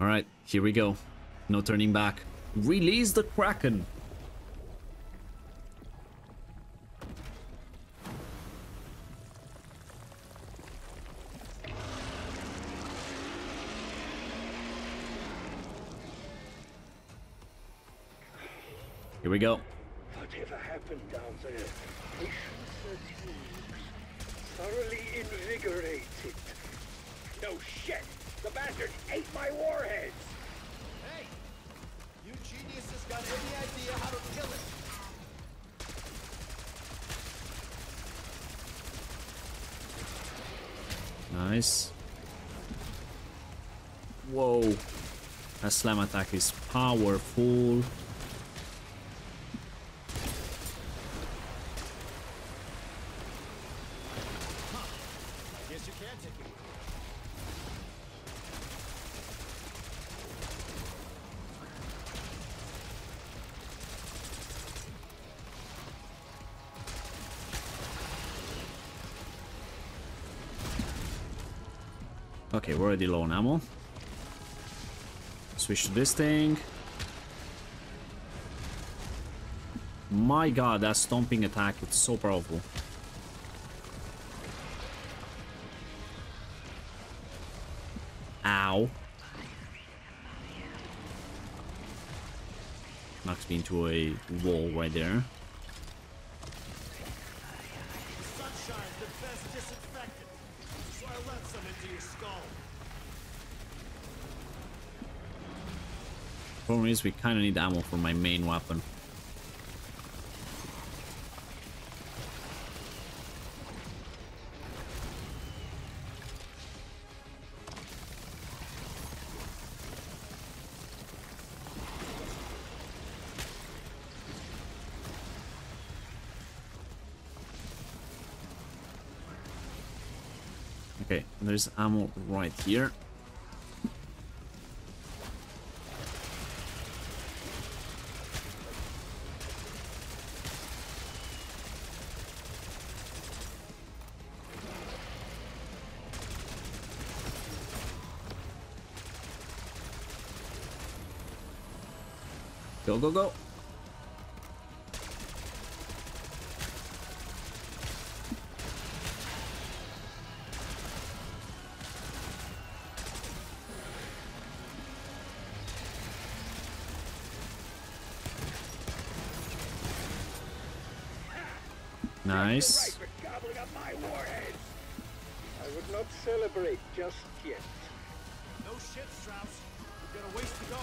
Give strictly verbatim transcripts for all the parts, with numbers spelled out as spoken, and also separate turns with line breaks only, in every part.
Alright, here we go. No turning back. Release the Kraken. Here we go.
Whatever happened down there? Patience resumes. Thoroughly invigorated. No shit! The bastard ate my warheads!
Hey! You geniuses got any idea how to kill it?
Nice. Whoa. That slam attack is powerful. Okay, we're already low on ammo. Switch to this thing. My god, that stomping attack, it's so powerful. Ow. Knocks me into a wall right there.
Sunshine's the best disinfectant, so I let some into your skull.
Problem is, we kind of need ammo for my main weapon. Okay, there's ammo right here. Go, go, go. Nice.
Right for gobbling up my warheads. I would not celebrate just yet.
No shit, Strauss. We've got a ways to go.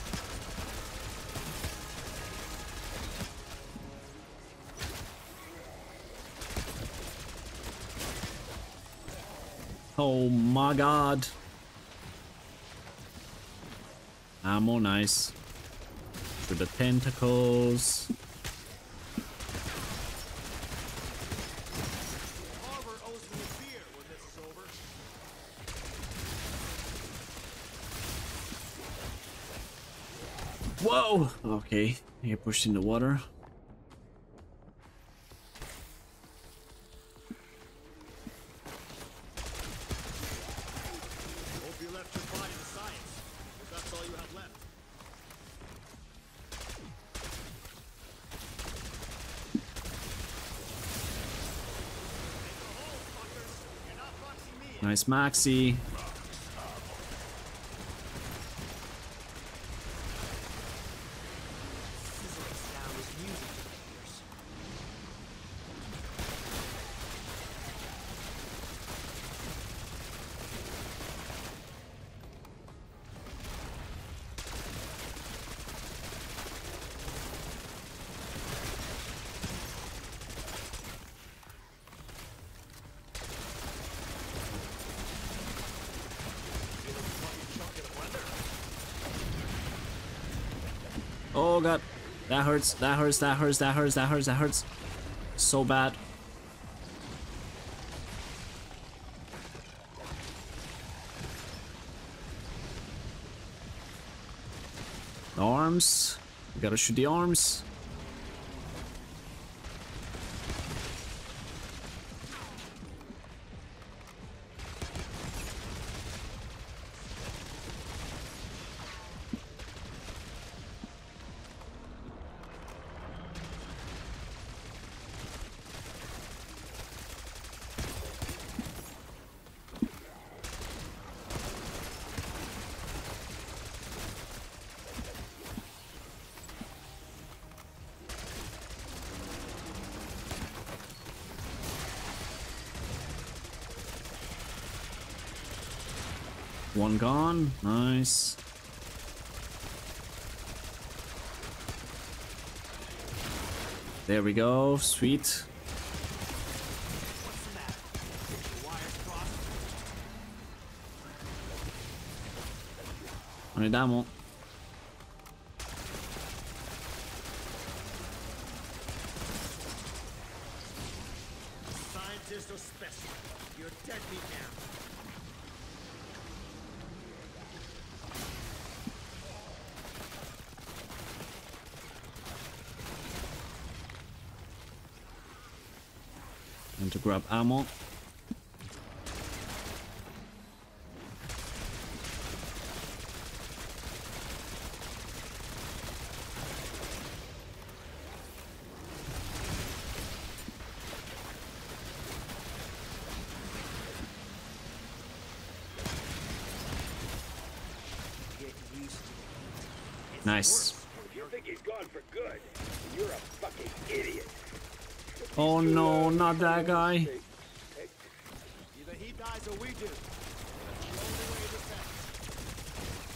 Oh my god. Ammo, nice. For the tentacles.
Arbor owes me a beer when this is over.
Whoa! Okay, I get pushed in the water.
Hope you left your body to science, if that's all you have left. Make a hole, fuckers. You're not boxing me in.
Nice maxi.
Sizzling sound is music to my ears.
Oh god. That hurts, that hurts, that hurts, that hurts, that hurts, that hurts. So bad. The arms. We gotta shoot the arms. One gone. Nice. There we go. Sweet.
What's the matter? Your wires crossed?
I need ammo.
Scientist or specimen? You're dead meat now.
And to grab ammo.
Get used to it. It's
Nice.
worse.
You think he's gone for good? You're a fucking idiot.
Oh no, not that guy.
Either he dies or we do. That's the only way this ends.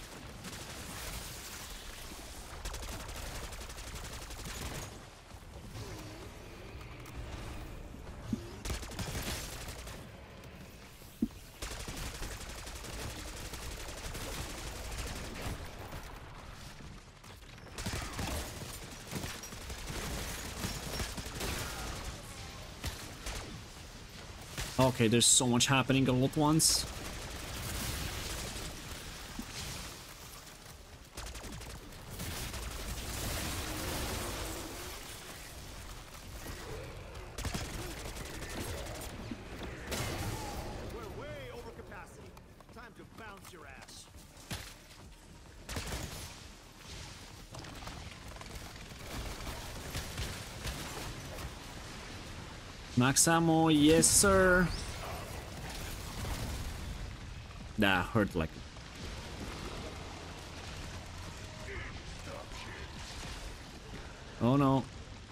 Okay, there's so much happening all at once.
We're way over capacity. Time to bounce your ass.
Max ammo, yes sir. That hurt like. Oh no.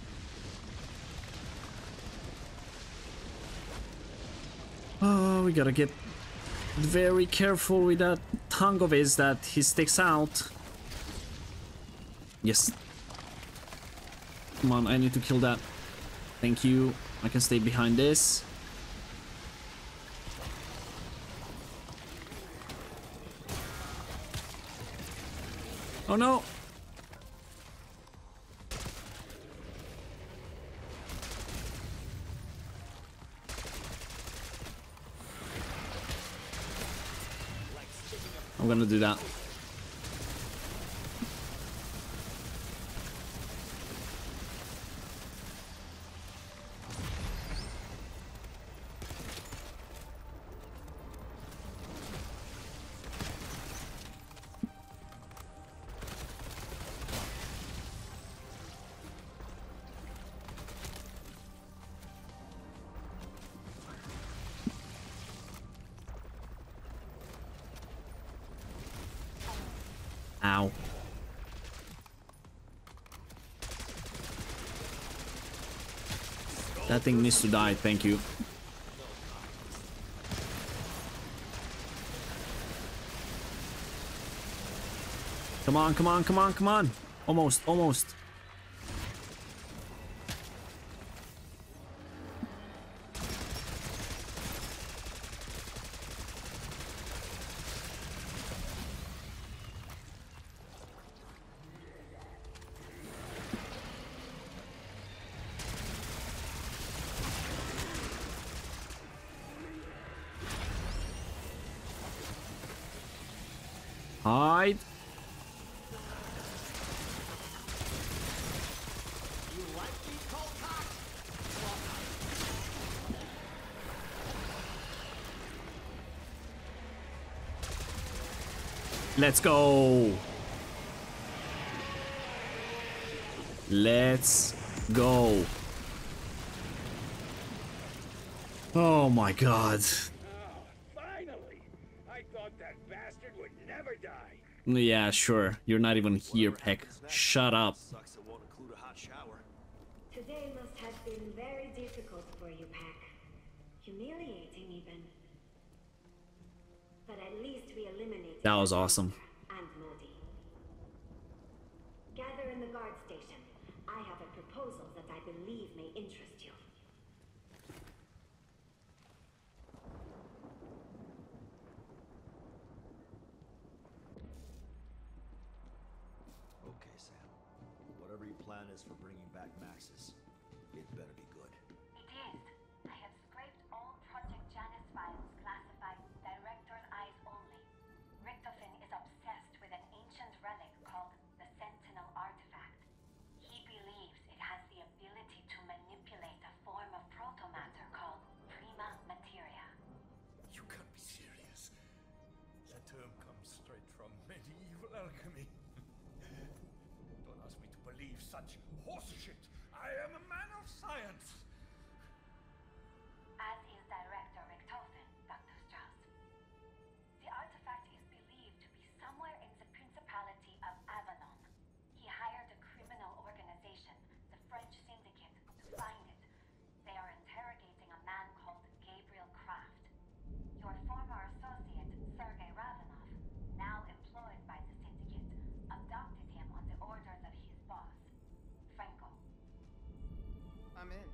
Oh, we gotta get very careful with that tongue of his that he sticks out. Yes. Come on, I need to kill that. Thank you. I can stay behind this. Oh no! I'm gonna do that. Ow. That thing needs to die, thank you. Come on, come on, come on, come on. Almost, almost. Hide.
You like me, cold cock?
Let's go. Let's go. Oh my god.
Oh, finally! I thought that bastard would never die.
Yeah, sure. You're not even here, Peck. Shut up.
Sucks it won't include a hot shower.
Today must have been very difficult for you, Pack. Humiliating, even. But at least we eliminated
That was awesome.
And Modi. Gather in the guard station. I have a proposal that I believe may interest you.
Okay, Sam. Whatever your plan is for bringing back Maxis, it better be good.
It is. I have scraped all Project Janus files classified Director's Eyes only. Richtofen is obsessed with an ancient relic called the Sentinel Artifact. He believes it has the ability to manipulate a form of protomatter called Prima Materia.
You can't be serious. That term comes straight from medieval alchemy. Don't ask me to believe such horseshit. I am a man of science.
As is Director Richtofen, Doctor Strauss. The artifact is believed to be somewhere in the Principality of Avalon. He hired a criminal organization, the French Syndicate, to find it. They are interrogating a man called Gabriel Kraft. Your former associate, Sergei Ravenov, now employed by the Syndicate, abducted him on the orders of his boss, Franco.
I'm in.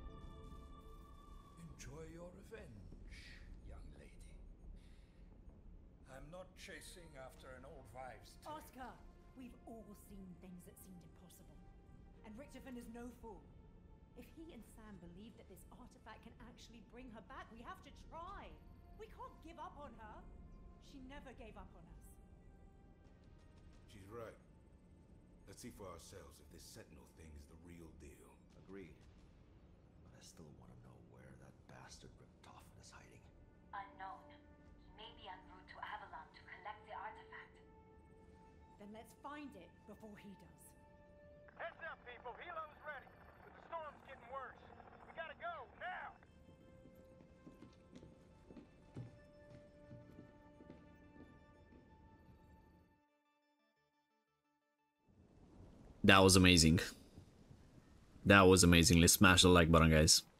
Enjoy your revenge, young lady. I'm not chasing after an old wives' tale.
Oscar, we've all seen things that seemed impossible. And Richtofen is no fool. If he and Sam believe that this artifact can actually bring her back, we have to try. We can't give up on her. She never gave up on us.
She's right. Let's see for ourselves if this Sentinel thing is the real deal.
Agreed. But I still want to know where that bastard Richtofen is hiding.
Unknown. He may be en route to Avalon to collect the artifact.
Then let's find it before he does.
Heads up, people. Helo's ready. But the storm's getting worse. We gotta go, now!
That was amazing. That was amazing. Let's smash the like button, guys.